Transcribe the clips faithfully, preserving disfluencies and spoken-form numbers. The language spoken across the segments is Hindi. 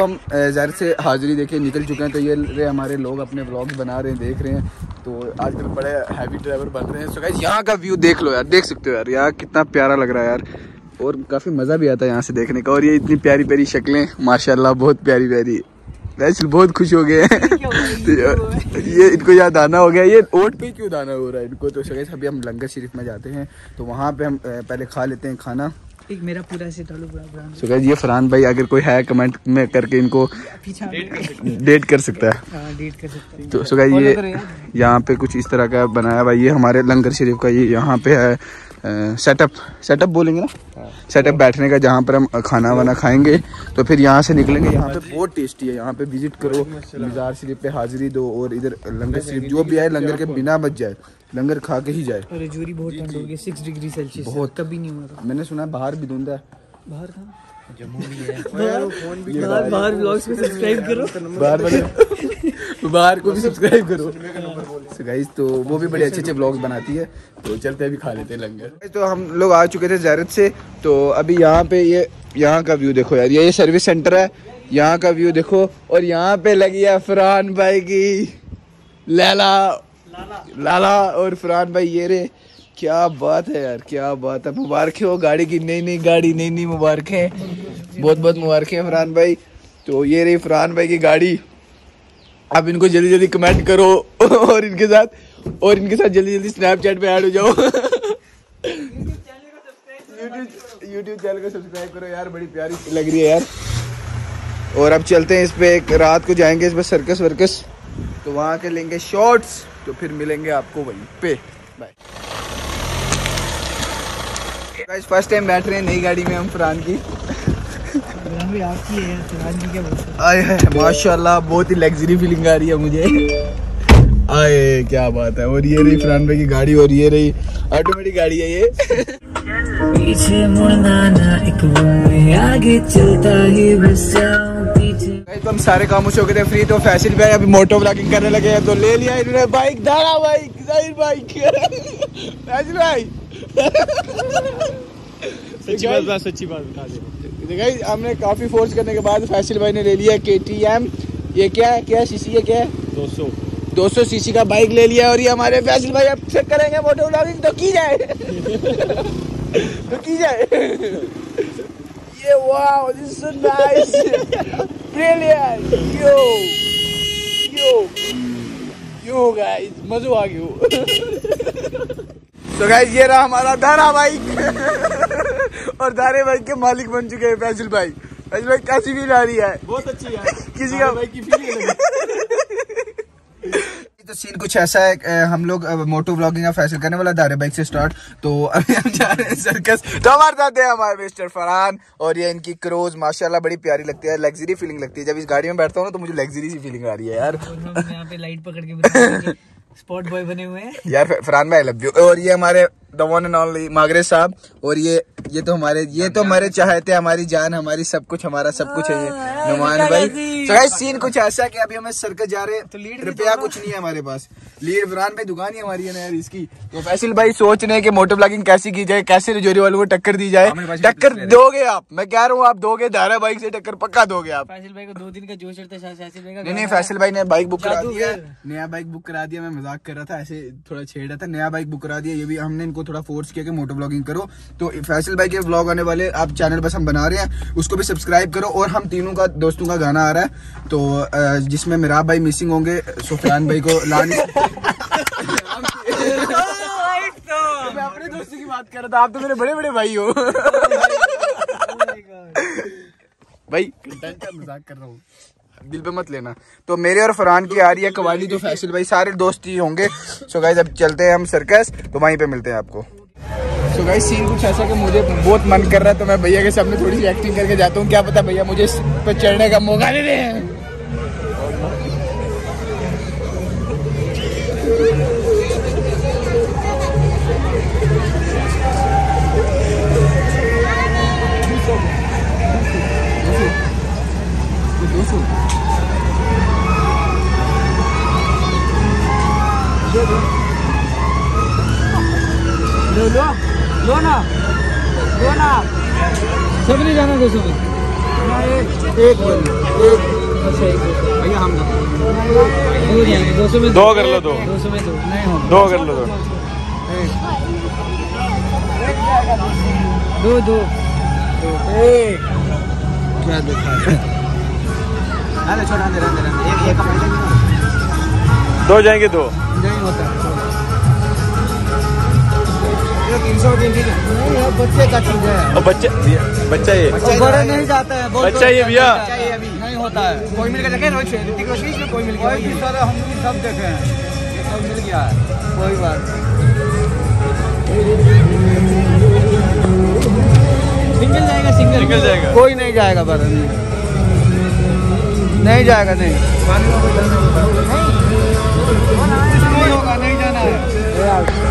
हम ज़ाहिर से हाज़िरी देके निकल चुके हैं। तो ये रहे हमारे लोग अपने व्लॉग्स बना रहे हैं, देख रहे हैं। तो आजकल बड़े हैवी ड्राइवर बन रहे हैं। सो गाइस यहाँ का व्यू देख लो यार, देख सकते हो यार, यार कितना प्यारा लग रहा है यार, और काफ़ी मज़ा भी आता है यहाँ से देखने का। और ये इतनी प्यारी प्यारी शक्लें, माशाल्लाह बहुत प्यारी प्यारी। वैसे बहुत खुश हो गए हैं। तो ये इनको यहाँ दाना हो गया, ये ओट पे क्यों दाना हो रहा है इनको। तो गाइस अभी हम लंगर शरीफ में जाते हैं, तो वहाँ पे हम पहले खा लेते हैं खाना। एक मेरा पूरा सेट आलू पूरा। सो गाइस ये फरहान भाई, अगर कोई है कमेंट में करके इनको डेट कर सकता है, डेट कर सकता है। तो सो गाइस ये यहाँ पे कुछ इस तरह का बनाया हुआ, ये हमारे लंगर शरीफ का ये यहाँ पे है सेटअप, सेटअप बोलेंगे ना, सेटअप बैठने का, जहाँ पर हम खाना वाना खाएंगे। तो फिर यहाँ से निकलेंगे। यहाँ पे बहुत टेस्टी है, यहाँ पे विजिट करो, मज़ार शरीफ पे हाजिरी दो, और इधर लंगर शरीफ जो भी आए लंगर के बिना बच जाए, लंगर खा के ही जाए। और जूरी बहुत ठंड होगी, सिक्स डिग्री सेल्सियस, बहुत कभी नहीं हुआ था। मैंने सुना बाहर भी धुंध है। बाहर था बाहर बाहर व्लॉग्स पे सब्सक्राइब करो, बाहर बाहर को भी सब्सक्राइब करो। so गाइस तो वो भी बड़े अच्छे अच्छे व्लॉग्स बनाती है। तो चलते अभी खा लेते हैं लंगर। तो हम लोग आ चुके थे ज़ियारत से, तो अभी यहाँ पे ये यहाँ का व्यू देखो यार, ये सर्विस सेंटर है, यहाँ का व्यू देखो। और यहाँ पे लगी है फरहान भाई की लैला लाला, और फरहान भाई ये रे, क्या बात है यार, क्या बात है। मुबारक हो गाड़ी की, नई नई गाड़ी, नई नई मुबारक है, बहुत बहुत मुबारक है फरहान भाई। तो ये रही फरहान भाई की गाड़ी। आप इनको जल्दी जल्दी कमेंट करो और इनके साथ और इनके साथ जल्दी जल्दी स्नैपचैट पे ऐड हो जाओ। यूट्यूब चैनल को सब्सक्राइब करो यार, बड़ी प्यारी लग रही है यार। और अब चलते हैं इस पे, एक रात को जाएंगे इस पे सर्कस वर्कस, तो वहाँ के लेंगे शॉर्ट्स, तो फिर मिलेंगे आपको वहीं पे। बाय गाइस, फर्स्ट टाइम बैठ रहे हैं नई गाड़ी में हम फरहान की। आपकी है फरहान की, क्या बोलते हैं? आए है माशाल्लाह, बहुत ही लग्जरी फीलिंग आ रही है मुझे। आए क्या बात है। और ये रही फरहान भाई की गाड़ी, और ये रही ऑटोमेटिक गाड़ी है ये। पीछे मुड़ना ना, एक में आगे चलता ही बस जाऊं पीछे। तो हम सारे खामोश हो गए थे, फ्री। तो फैसिल भाई अभी मोटो व्लॉगिंग करने लगे हैं, तो ले लिया इन्होंने bike, Dara bike, Zahir bike. Faisal भाई सच्ची बात सच्ची बात बता दे। हमने काफी फोर्स करने के बाद फैसिल भाई ने ले लिया के टी एम। ये क्या है, क्या सीसी है, क्या है? दो सौ दो सौ सीसी का बाइक ले लिया। और ये हमारे फैसिल भाई अब चेक करेंगे मोटो व्लॉगिंग, तो की जाए तो की जाए। ये wow, this is so nice, brilliant, yo yo yo guys, मजा आ गया। तो गाइस ये रहा हमारा दारा बाइक। और दारे बाइक के मालिक बन चुके हैं फैसिल भाई। फैसिल भाई कैसी फील आ रही है? बहुत अच्छी है, किसी का बाइक की फीलिंग। तो सीन कुछ ऐसा है, हम लोग मोटो व्लॉगिंग का फैसल करने वाला दारे बाइक से स्टार्ट। तो अभी हम जा रहे हैं सर्कस। तो हमारे साथ है हमारे मिस्टर फरहान, और ये इनकी क्रोज माशाल्लाह बड़ी प्यारी लगती है, लग्जरी फीलिंग लगती है। जब इस गाड़ी में बैठता हूँ ना, तो मुझे लग्जरी सी फीलिंग आ रही है यार। यहाँ पे लाइट पकड़ के स्पॉट बॉय बने हुए हैं यार फरहान भाई, लव यू। और ये हमारे the one and only Magre साहब, और ये ये तो हमारे ये तो हमारे चाहते, हमारी जान, हमारी सब कुछ, हमारा सब कुछ है ये नुमान भाई। तो गाइस सीन कुछ ऐसा कि अभी हमें सर्कस जा रहे हैं, तो लीड रुपया कुछ नहीं है हमारे पास। लीड फरहान भाई दुकान ही हमारी है ना यार इसकी। तो फैसिल भाई सोच रहे हैं कि मोटो ब्लॉगिंग कैसी की जाए, कैसे रजौरी वालों को टक्कर दी जाए। टक्कर दोगे आप, मैं कह रहा हूँ आप दोगे, धारा बाइक से टक्कर पक्का दोगे आप। फैसिल भाई को दो दिन का जोश चढ़ता है। नहीं नहीं, फैसिल भाई ने बाइक बुक करा दिया, नया बाइक बुक करा दिया। मैं मजाक कर रहा था, ऐसे थोड़ा छेड़ रहा था। नया बाइक बुक करा दिया। ये भी हमने इनको थोड़ा फोर्स किया कि मोटो ब्लॉगिंग करो। तो फैसिल भाई के व्लॉग आने वाले, आप चैनल बस हम बना रहे हैं, उसको भी सब्सक्राइब करो। और हम तीनों का दोस्तों का गाना आ रहा है, तो जिसमें मेरा भाई मिसिंग होंगे, सुफियान भाई को लाने। मैं अपने दोस्तों की बात कर रहा था, आप तो मेरे बड़े बड़े भाई हो। भाई मजाक कर रहा हूँ, दिल पे मत लेना। तो मेरे और फरहान की आ रही है कवाली, तो फैसिल भाई सारे दोस्त ही होंगे। सो गाइस अब चलते हैं हम सर्कस, तो वहीं पे मिलते हैं आपको। सो गाइस सीन कुछ ऐसा कि मुझे बहुत मन कर रहा है, तो मैं भैया के सामने थोड़ी सी एक्टिंग करके जाता हूँ। क्या पता भैया मुझे इस पर चढ़ने का मौका दे रहे हैं। लो लो लो ना लो ना, सब नहीं जाना दो सौ। एक एक भैया हम दो जाएंगे दो सौ में दो कर लो, दो दो सौ में दो नहीं हो दो कर लो, दो दो दो एक क्या देखा अरे छोड़ा दे रहे एक एक का दो जाएंगे, दो नहीं होता तीन सौ दिन नहीं बच्चे का चीज है और बच्चा बच्चा ये बड़े नहीं जाते हैं बच्चा ये भैया अभी नहीं होता है कोई मिल के देखे ऋतिक रोशन में कोई मिल गया कोई सारे हम भी सब देखे हैं ये सब मिल गया है कोई बात सिंगल जाएगा सिंगल निकल जाएगा। कोई नहीं जाएगा बारह नहीं जाएगा नहीं नहीं होगा नहीं जाना है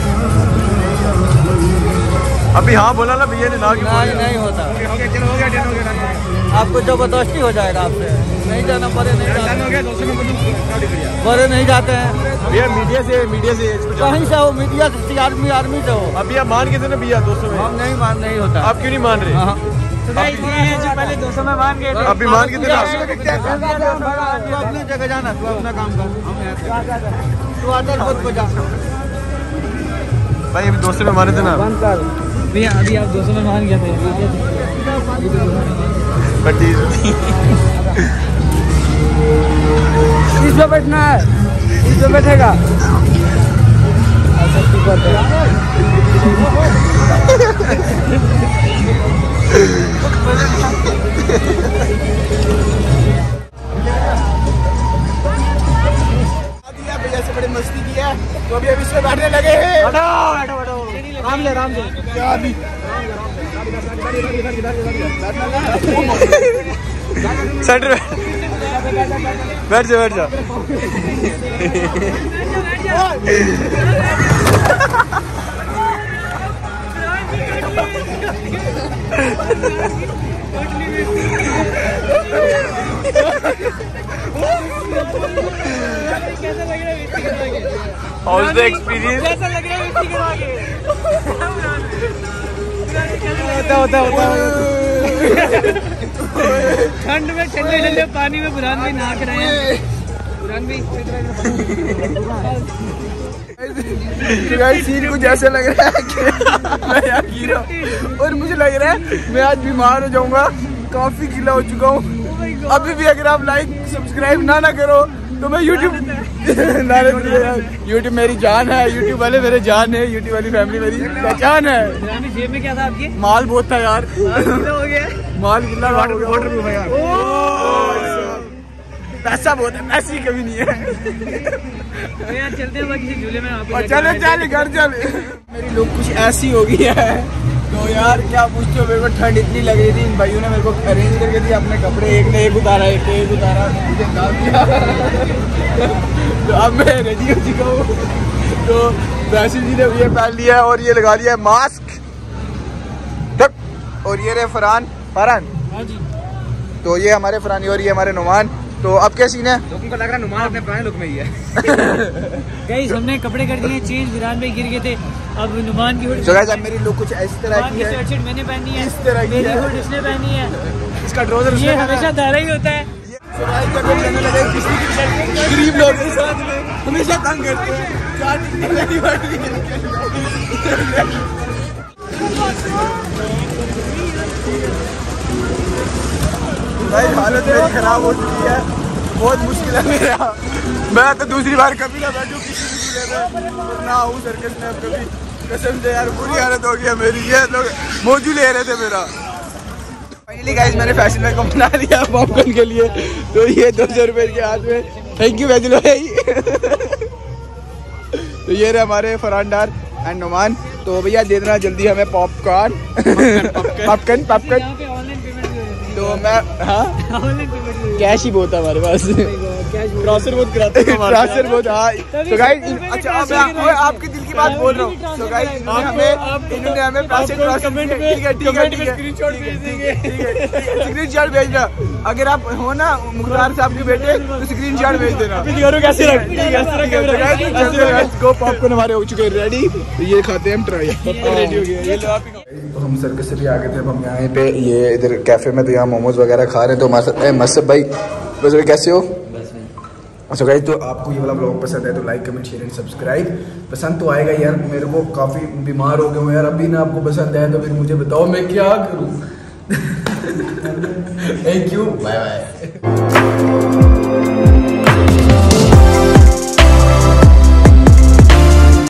अभी हाँ बोला ना भैया ने ना की नहीं नहीं होता हो गया चलो हो गया डन हो गया आपको जबरदस्ती हो जाएगा आपसे नहीं जाना बड़े नहीं डन जाते हो गया दो सौ में बड़े नहीं जाते हैं भैया मीडिया से मीडिया से इसको जाओ। कहीं से हो मीडिया से आर्मी आर्मी से हो अभी आप मान के थे ना भैया दो सौ में, हम नहीं मान नहीं होता आप क्यों नहीं मान रहे? हाँ। तो गाइस ये है जो पहले दो सौ में मान गए थे अभी मान के थे ना। तू अपनी जगह जाना तू अपना काम कर हम यहाँ से तू आदर खुद को जा भाई अभी दो सौ में मारे थे ना। भैया अभी आप दो सौ में मान गए थे इस पे बैठना है इस पे बैठेगा भैया से बड़ी मस्ती की है तो अभी अभी इसमें बैठने लगे हैं राम ले राम ले क्या अभी सेंटर बैठ जा बैठ जा How's the experience? कैसा लग रहा है मिट्टी गिरा के होता होता होता ठंड में ठंडे ठंडे पानी में बुरहान भाई नहा के रहे हैं बुरहान भाई सीन कुछ ऐसा लग रहा है कि मैं यहाँ गिरा और मुझे लग रहा है मैं आज बीमार हो जाऊंगा काफी गीला हो चुका हूँ अभी भी अगर आप लाइक सब्सक्राइब ना ना करो तो मैं YouTube YouTube मेरी जान है YouTube वाले मेरे जान है YouTube वाली फैमिली मेरी पहचान है बुरहान भाई जेब में क्या था आपके माल बहुत था यार कितना हो गया माल गिला वाटर प्रूफ है यार पैसा बहुत है पैसे कभी नहीं है तो यार चलते हैं किसी झूले में आप और चले चले घर चले मेरी लुक कुछ ऐसी हो गई है तो यार क्या पूछते हो मेरे को ठंड इतनी लग रही थी इन भाइयों ने मेरे को अरेंज करके दिया अपने कपड़े एक ने एक उतारा एक ने एक उतारा मुझे काम किया तो अब मैं रेडी हो चुका हूँ तो वैसे जी ने ये पहन लिया है और ये लगा लिया है मास्क और ये रहे फरहान फरहान तो ये हमारे फरहानी और ये हमारे नुमान तो अब क्या सीन है लोगों को लग रहा है नुमान अपने पुराने लुक में ही है गाइस हमने कपड़े कर दिए चेंज बुरहान भाई गिर गए थे अब नुमान की हुड तो गाइस अब मेरी लुक कुछ इस तरह की है शर्ट मैंने पहनी है इस तरह की मेरी है हुड उसने पहनी है इसका ट्राउजर ये हमेशा धारा ही होता है गरीब लोग के साथ में हमेशा तंग करते हैं चार टिकटें लेनी पड़ती है भाई हालत मेरी खराब हो चुकी है बहुत मुश्किल है मेरा मैं तो दूसरी बार कभी ना बैठूं किसी भी जगह में ना आऊँ सर्कस में अब कभी कसम से यार बुरी हालत हो गया मेरी ये लोग मौजू ले रहे थे मेरा फाइनली गाइस मैंने फैशन वेयर को बना लिया पॉपकॉर्न के लिए तो ये दो सौ रुपये के हाथ में थैंक यू वैजुलो भाई तो ये रहे हमारे फरहान एंड नुमान तो भैया दे देना जल्दी हमें पॉपकॉर्न पॉपकॉर्न पॉपकॉर्न तो मैं हाँ कैश ही बहुत है हमारे पास ट्रांसफर बहुत कराते हैं हमारे ट्रांसफर बहुत हाँ तो गाइस सत्तर रुपए का अच्छा अब ट्रांसफर मैं आपके दिल की बात बोल रहा हूँ तो गाइस इन्होंने हमें इन्होंने हमें पैसे ट्रांसफर कमेंट किए ठीक है ठीक है ठीक है स्क्रीनशॉट भेज देंगे स्क्रीनशॉट भेजना अगर आप हो ना मुख्तार साहब के बेटे तो स्क्रीनशॉट भेज देना दिखारो कैसे रख कैसे रख गो पॉपकॉर्न हमारे हो चुके हैं रेडी तो ये खाते हैं हम ट्राई रेडी हो गया ये लो आप ही तो हम सर्कस से भी आ गए थे अब हम यहाँ पे ये इधर कैफे में तो यहाँ मोमोज वगैरह खा रहे हैं तो हमारे साथ मसब भाई बस भाई कैसे हो अच्छा गाइस तो आपको ये वाला ब्लॉग पसंद है तो like comment share and subscribe पसंद तो आएगा यार मेरे को काफ़ी बीमार हो गया हूँ यार अभी ना आपको पसंद आया तो फिर मुझे बताओ मैं क्या करूँ थैंक यू बाय बाय